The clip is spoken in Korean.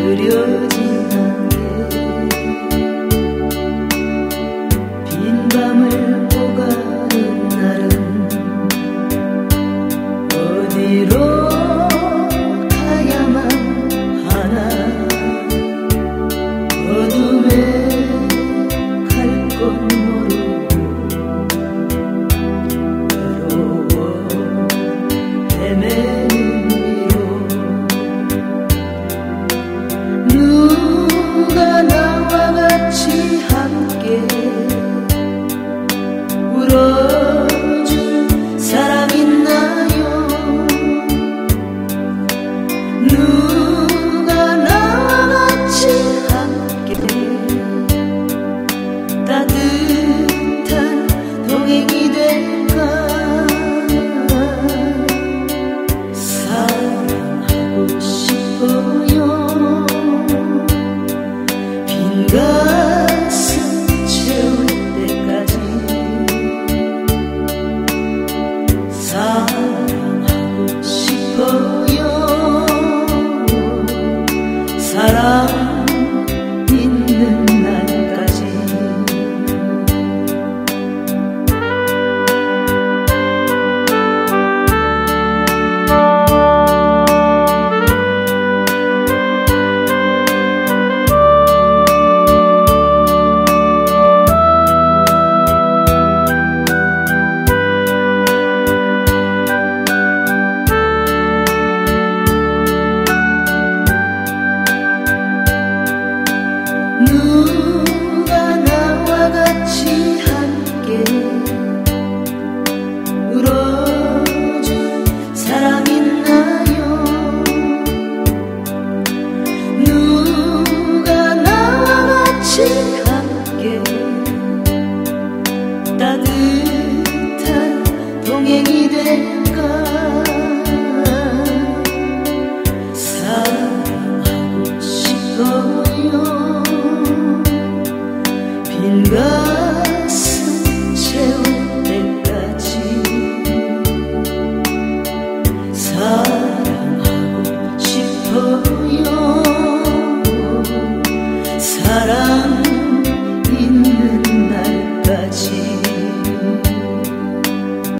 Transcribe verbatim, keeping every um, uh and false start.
그려진 안개 빈 밤을 오가는 날은 어디로 가야만 하나 어둠에 갈 곳 모르고 외로워 헤매는 누가 나와 같이 함께 울어줄 사람 있나요? 누가 나와 같이 함께 따뜻한 동행이 될까? 사랑하고 싶어요. 가슴 채울 때까지 사랑하고 싶어요. 사랑 있는 날까지. 누가 나와 같이 함께 울어줄 사람 있나요? 누가 나와 같이 함께 따뜻한 동행이 될까? 사랑하고 싶어요. 빈 가슴 채울 때까지 사랑하고 싶어요. 사랑